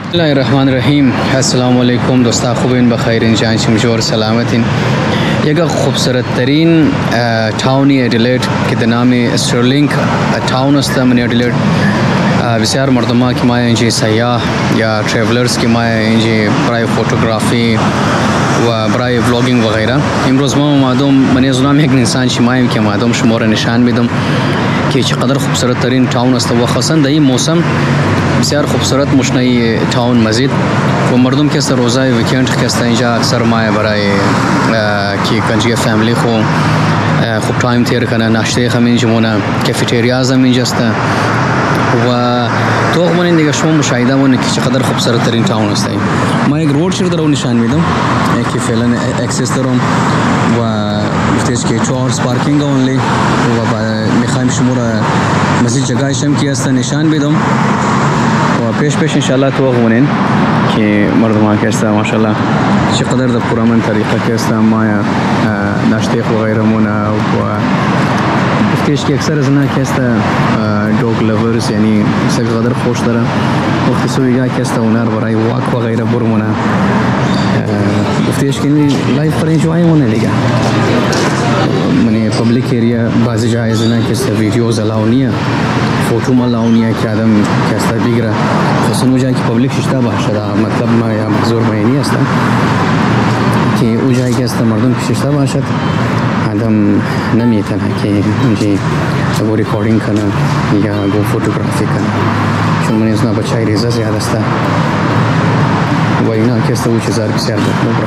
बिस्मिल्लाहिर्रहमानिर्रहीम। अस्सलाम वालेकुम दोस्ता, खूबिन बखैरिन जान शमशोर सलामतिन। एक खूबसूरत तरीन टाउन एडिलेड के नाम Stirling town است من Adelaide بسیار مردمان که ما اینجا سیاح یا ترافلرز که ما اینجا برای فوتوگرافی و برای ولاگینگ و غیره. امروز ما مادام من از نام یک انسان شمایم که مادام شما را نشان میدم که چقدر خوبصورت ترین تاون است و خاصا در این موسم بسیار خوبصورت مشنای تاون مزید و مردم که است روزای ویکند که است اینجا اکثر ما برای که کنجی فامیلی خو خوب تایم تیر کنه ناشته خمین جمونه کافیتریاز هم اینجا است و تو من دیگه شما مشاهده مون که چقدر خوبصورت ترین تاون است. ما یک رود شیر درو نشان میدم که فعلا اکسس دارم و گفتیش که 4 پارکینگ اونلی و میخوایم شما را مزید جگهش هم که است نشان بدم و پیش ان شاء الله تو غونین که مردمان که است ماشاءالله چقدر در پرامن طریقه که است ما ناشته و غیره مون و گفتیش که اکثر از اینا که است دوگ لورز یعنی چقدر خوش دارن وقتی سویگاه که است اونها برای واک و غیره برمونه گفتیش که لایف پر انجوای مونه دیگه من پبلیک ایریا بعضی جای از اینا که است ویدیوز الاونیه فوتو ملاونیه که آدم که است بگیره خصوصا اونجایی که پبلیک شده باشه مطلب ما یا محضور معنی است که اونجایی که است مردم که شده باشد آدم نمیتونه که اینجا گو ریکاردینگ کنه یا گو فوتوگرافی کنه چون من از بچه ریزه زیاد است و اینا که است او چیزار بسیار ببره.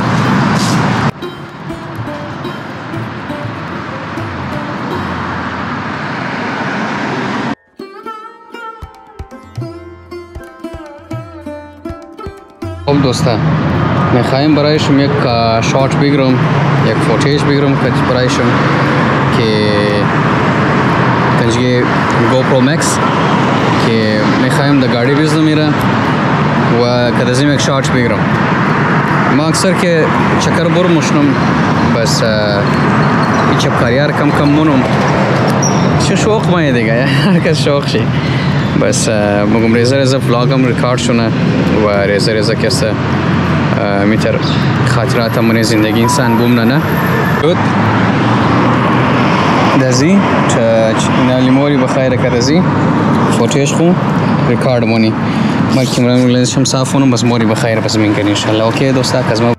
خب دوستا میخوایم برایشم یک شات بگیرم یک فوتیج بگیرم که برایشم که کنجی GoPro Max که میخوایم در گاڑی بیزنم میره و کدازیم یک شات بگیرم. ما اکثر که چکر برم مشنم بس چپ کاریار کم مونم چه شوق مایه دیگه هر کس شوق شی بس مگم ریزه فلاگم ریکارد شونه و ریزه کسته میتر خاطرات من زندگی انسان بومنه نه بود دزی نالی موری بخیر کدزی فوتوش خو ریکارد مونی ما کیمرا لنزشم صاف کنم بس موری بخیر بس من کنی ان شاء الله. اوکی دوستا کزما